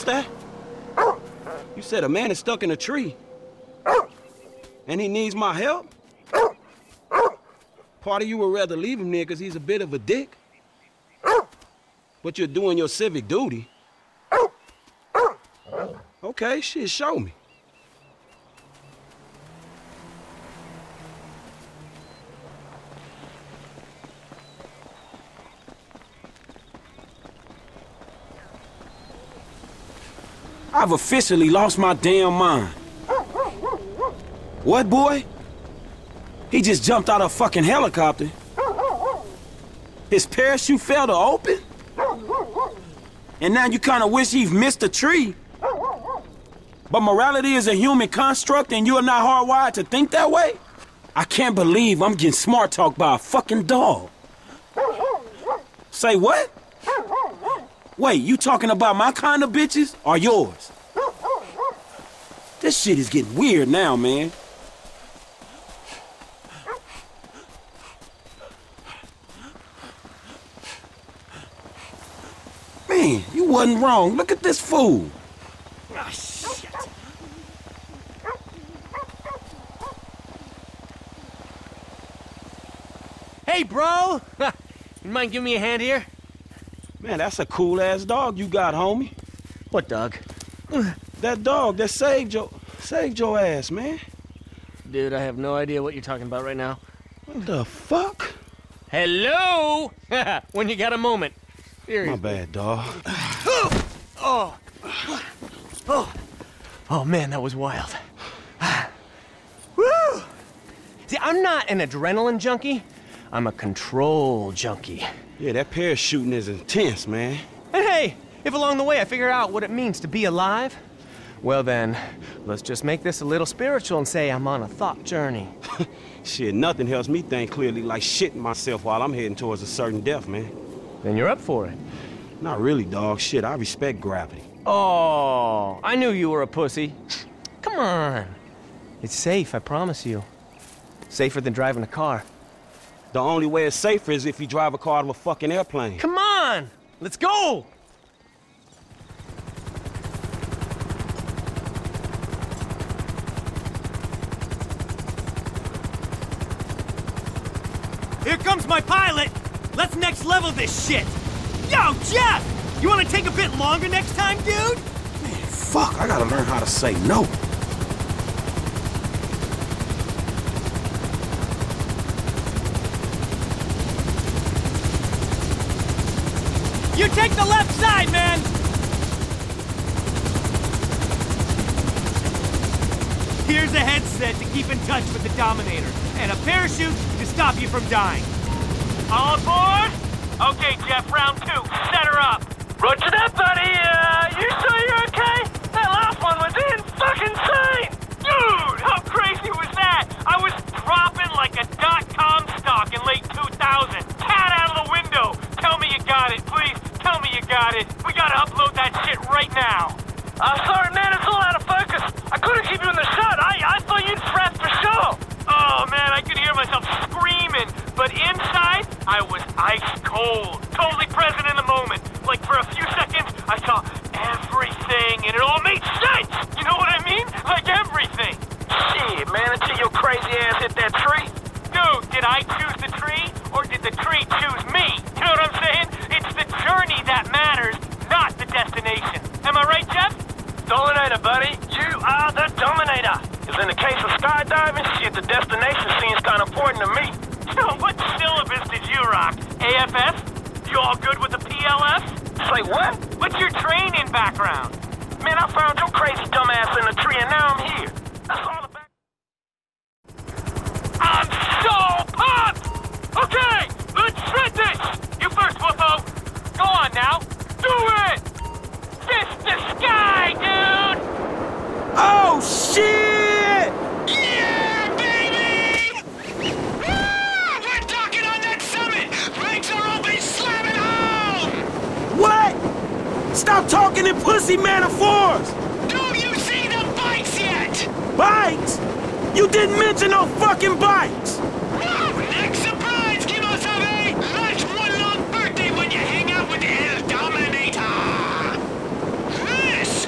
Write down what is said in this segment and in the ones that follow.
that? You said a man is stuck in a tree. And he needs my help? Part of you would rather leave him there because he's a bit of a dick. But you're doing your civic duty. Okay, shit, show me. I've officially lost my damn mind. What, boy? He just jumped out of a fucking helicopter. His parachute failed to open? And now you kinda wish he'd missed a tree. But morality is a human construct and you are not hardwired to think that way? I can't believe I'm getting smart talked by a fucking dog. Say what? Wait, you talking about my kind of bitches or yours? This shit is getting weird now, man. Man, you wasn't wrong. Look at this fool. Ah, shit. Hey, bro! You mind giving me a hand here? Man, that's a cool-ass dog you got, homie. What dog? That dog that saved your ass, man. Dude, I have no idea what you're talking about right now. What the fuck? Hello! When you got a moment. Seriously. My bad, dog. Oh, man, that was wild. Woo! See, I'm not an adrenaline junkie. I'm a control junkie. Yeah, that parachuting is intense, man. And hey, if along the way I figure out what it means to be alive, well then, let's just make this a little spiritual and say I'm on a thought journey. Shit, nothing helps me think clearly like shitting myself while I'm heading towards a certain death, man. Then you're up for it. Not really, dog. Shit, I respect gravity. Oh, I knew you were a pussy. Come on. It's safe, I promise you. Safer than driving a car. The only way it's safer is if you drive a car out of a fucking airplane. Come on! Let's go! Here comes my pilot! Let's next level this shit! Yo, Jeff! You wanna take a bit longer next time, dude? Man, fuck, I gotta learn how to say no. You take the left side, man! Here's a headset to keep in touch with the Dominator, and a parachute to stop you from dying. All aboard? Okay, Jeff, round 2. Set her up. Roger that, buddy. You sure you're okay? That last one was fucking insane! Dude, how crazy was that? I was dropping like a .com stock in late 2000. Cat out of the window. Tell me you got it, please. Tell me you got it. We gotta upload that shit right now. Sorry, man, it's all out of focus. I couldn't keep you in the shot. I thought you'd press for sure. Oh, man, I could hear myself screaming. But inside, I was ice cold. Totally present in the moment. Like, for a few seconds, I saw everything, and it all made sense. You know what I mean? Like, everything. Shit, man, until your crazy ass hit that tree. Dude, did I choose the tree, or did the tree choose me? You know what I'm saying? It's the journey that matters, not the destination. Am I right, Jeff? Dominator, buddy. You are the Dominator. Because in the case of skydiving, shit, the destination seems kind of important to me. Yo, what syllabus did you rock? AFS? You all good with the PLS? Say what? What's your training background? Man, I found your crazy dumbass in the tree and now I'm here. That's all about. I'm so pumped! Okay, let's shred this! You first, Woofo. Go on now. Do it! Fist the sky, dude! Oh, shit! Yeah, baby! Woo! We're docking on that summit! Brakes are open, slamming home! What? Stop talking in pussy metaphors! Do you see the bikes yet? Bikes? You didn't mention no fucking bikes! Woo! Next surprise, Kimosabe! Life's one long birthday when you hang out with El Dominator!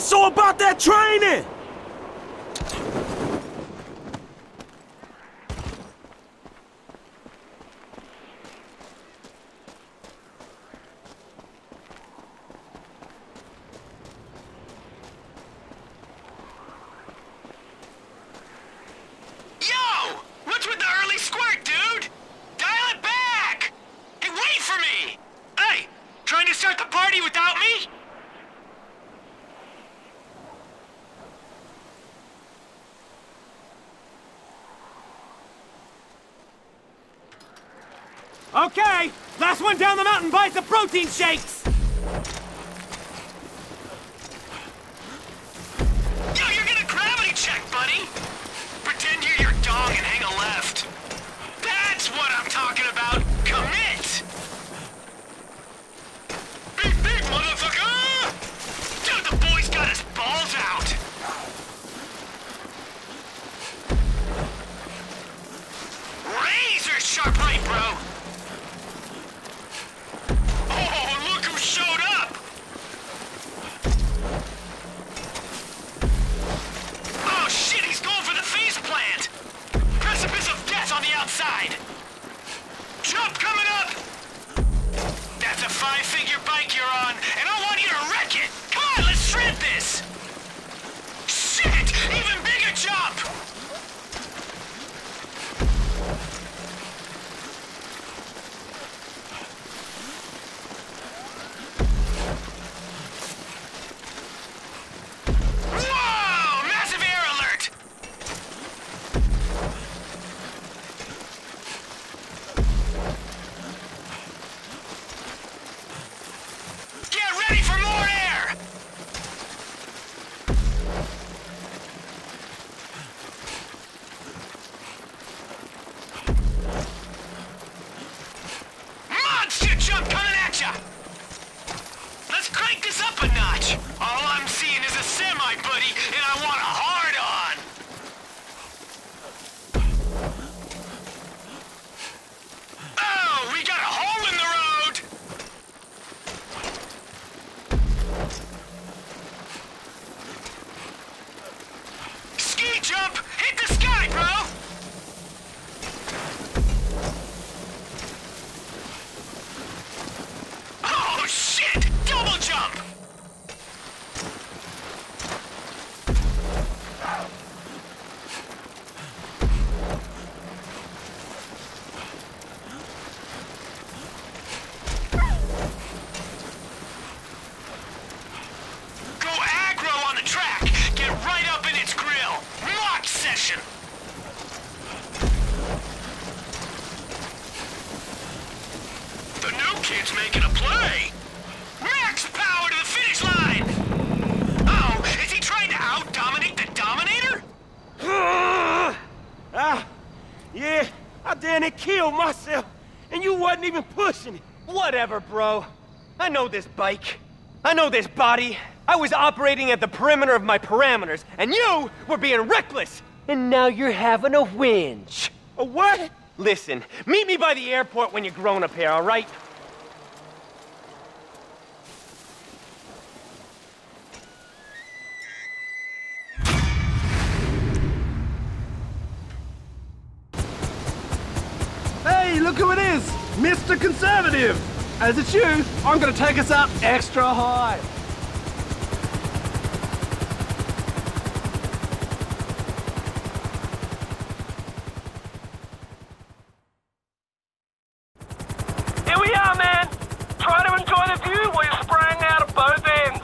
So about that training! Yo! What's with the early squirt, dude? Dial it back! Hey, wait for me! Hey, trying to start the party without me? Okay, last one down the mountain buys the protein shakes! Yo, you're gonna gravity check, buddy! Pretend you're your dog and hang a left. That's what I'm talking about! Commit! Big, motherfucker! Dude, the boy's got his balls out! Razor sharp right, bro! Oh, look who showed up! Oh shit, he's going for the face plant! Precipice of death on the outside! Jump coming up! That's a 5-figure bike you're on, and I want you to wreck it! Come on, let's shred this! Shit! Even bigger jump! Whoa! Massive air alert! Get ready for more air! Monster jump coming at ya! Let's crank this up a notch! All I'm seeing is a semi, buddy, and I want a hard-on! Oh, we got a hole in the road! Ski jump! Hit the sky, bro! Oh, shit! Double jump! Go aggro on the track! Get right up in its grill! Mock session! The new kid's making a play! Max power to the finish line! Oh, is he trying to out-dominate the Dominator? Yeah, I damn near killed myself, and you wasn't even pushing it. Whatever, bro. I know this bike. I know this body. I was operating at the perimeter of my parameters, and you were being reckless! And now you're having a whinge. A what? Listen, meet me by the airport when you're grown up here, all right? Hey, look who it is! Mr. Conservative! As it's you, I'm gonna take us up extra high. Here we are, man. Try to enjoy the view while you're spraying out of both ends.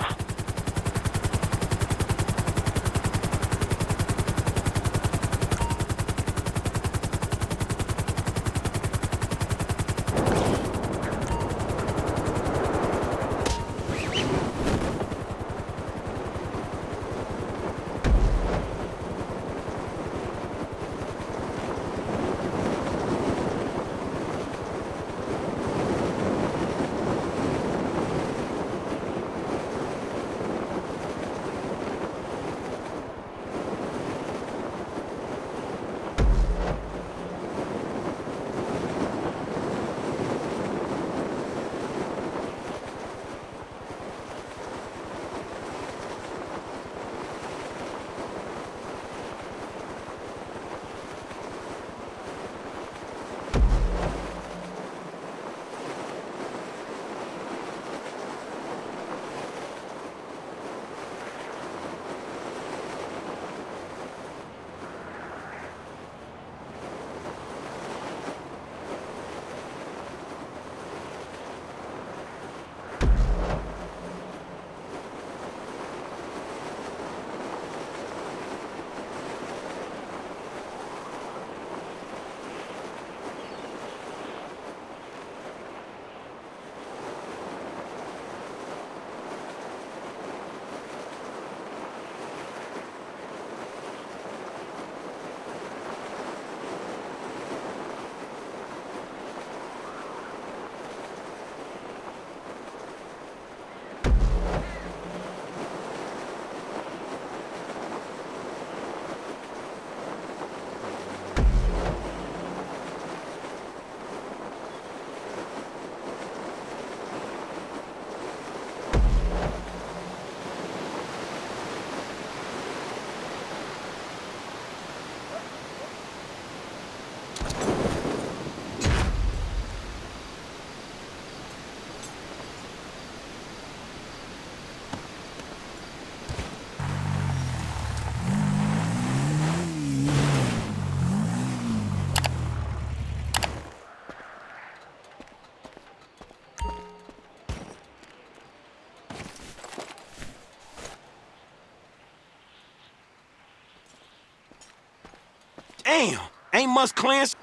Damn, ain't much clearance.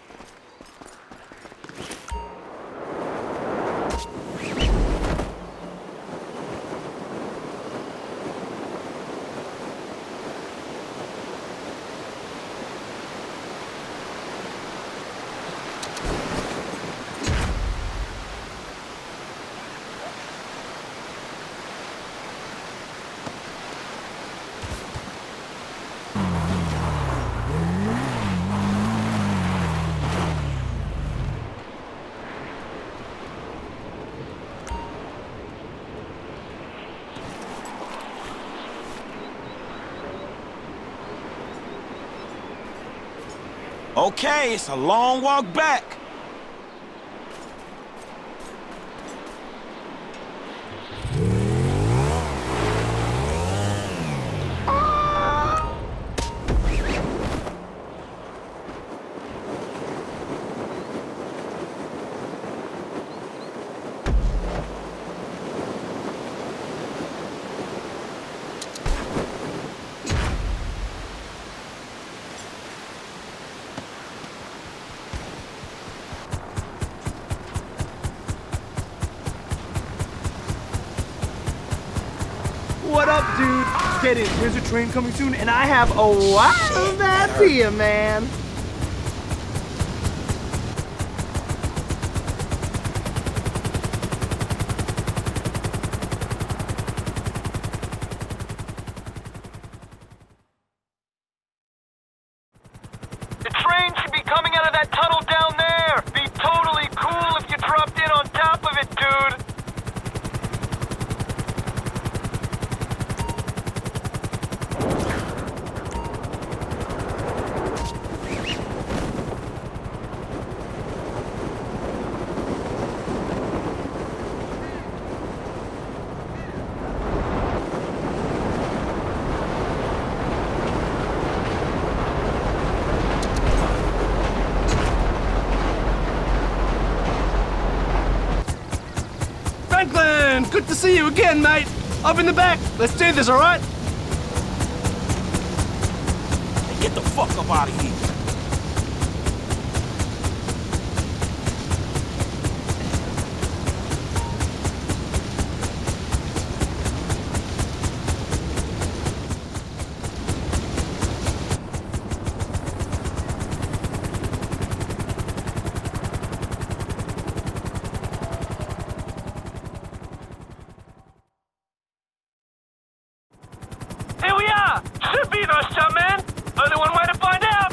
Okay, it's a long walk back. What up, dude? Get in. There's a train coming soon, and I have a wild idea, man. The train should be coming out of that tunnel down there. Be totally cool if you dropped in on top of it, dude. Franklin, good to see you again, mate. Up in the back. Let's do this, all right? Get the fuck up out of here. Here we are! Should be those, chum man! Only one way to find out!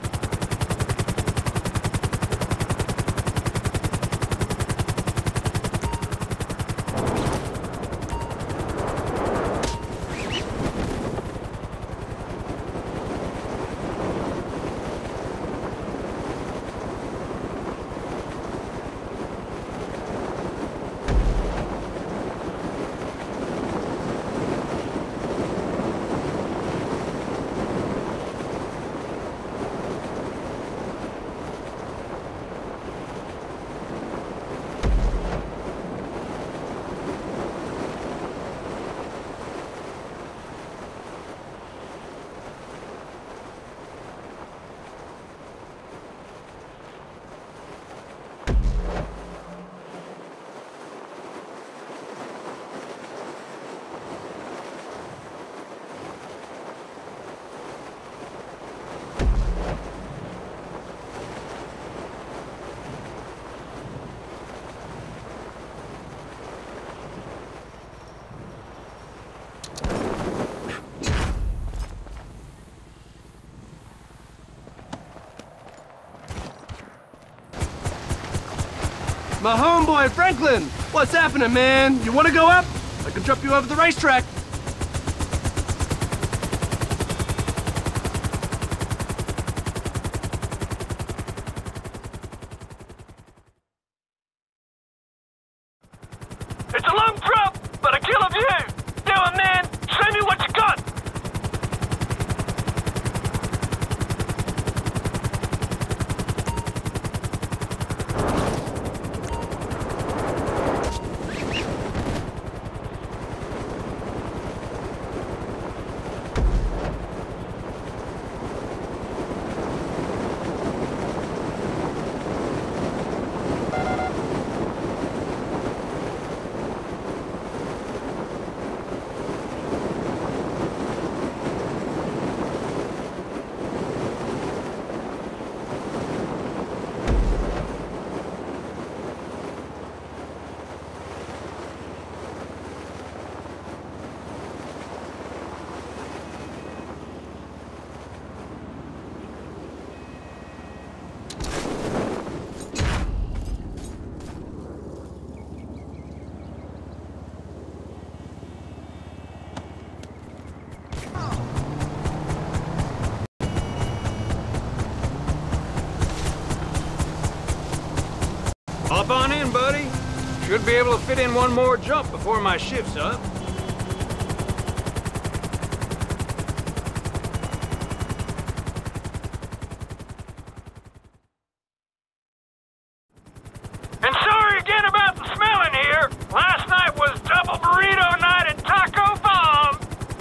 My homeboy, Franklin. What's happening, man? You want to go up? I can drop you over the racetrack. It's a long drop, but a killer view! Do it, man! Show me what you got! Hop on in, buddy. Should be able to fit in one more jump before my shift's up. And sorry again about the smell in here. Last night was double burrito night at Taco Bomb.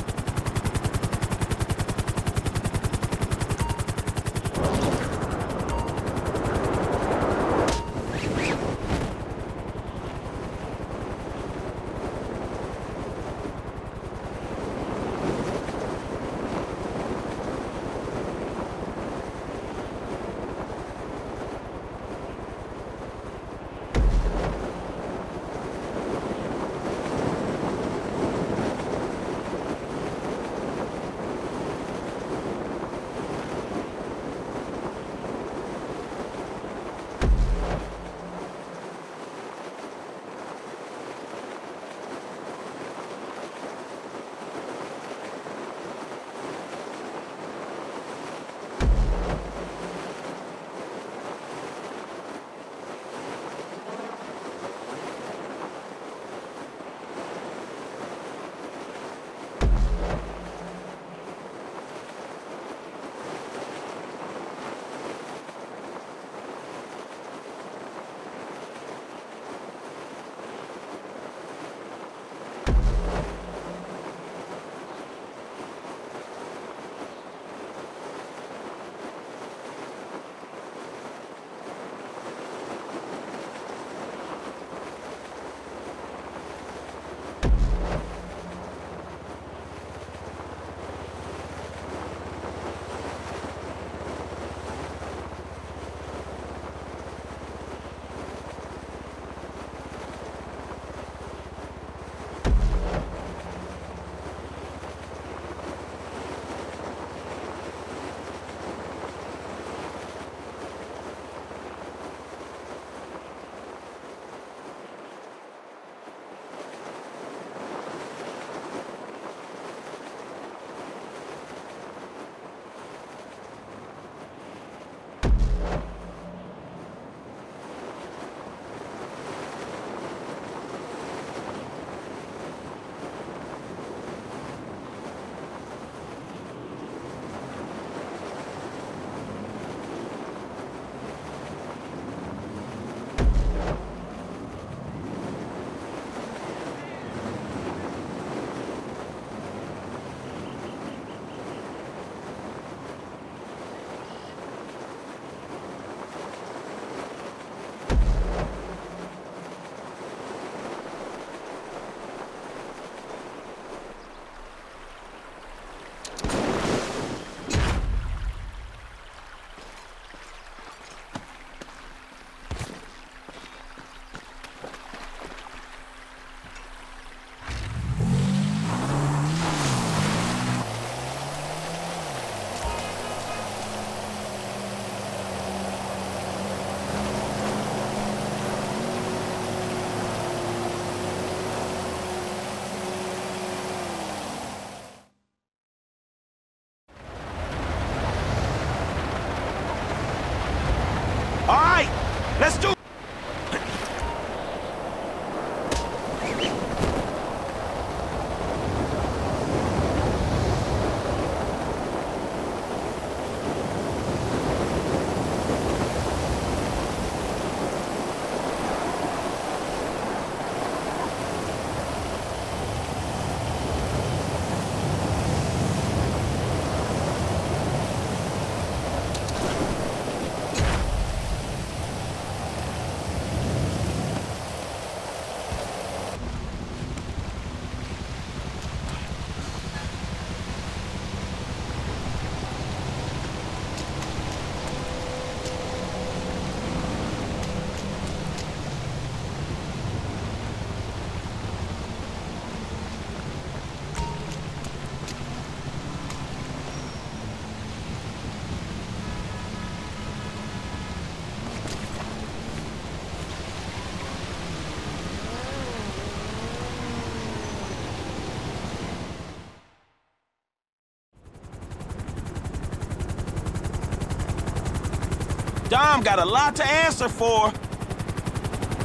All right, let's do it. Dom got a lot to answer for.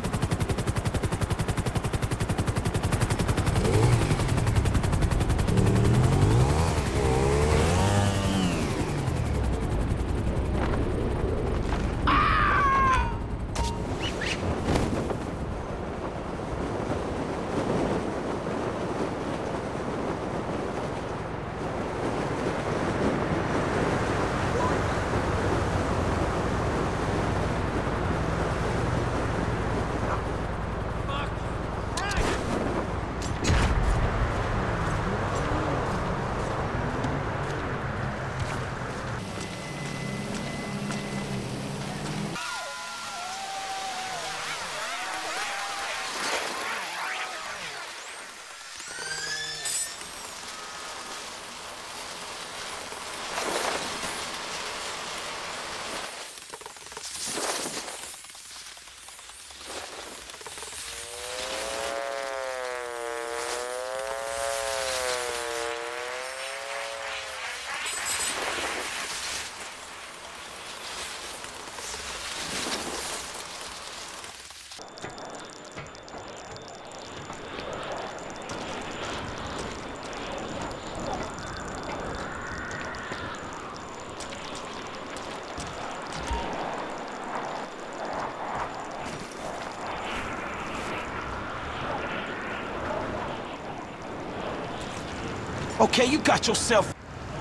Okay, you got yourself...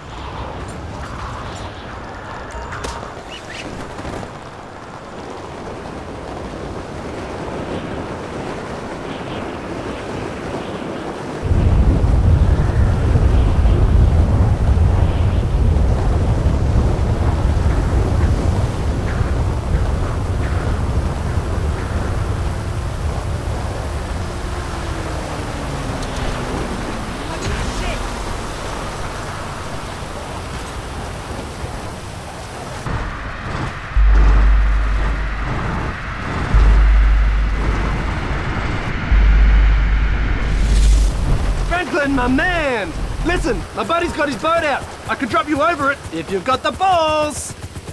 Franklin, my man! Listen, my buddy's got his boat out. I could drop you over it if you've got the balls.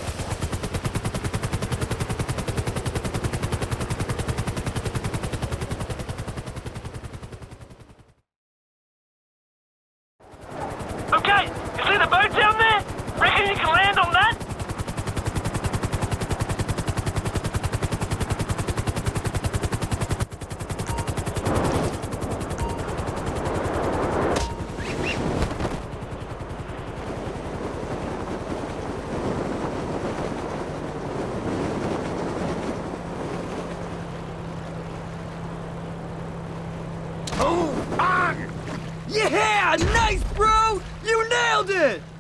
Okay, you see the boat down there? Reckon you can land on that? Yeah! Nice, bro! You nailed it!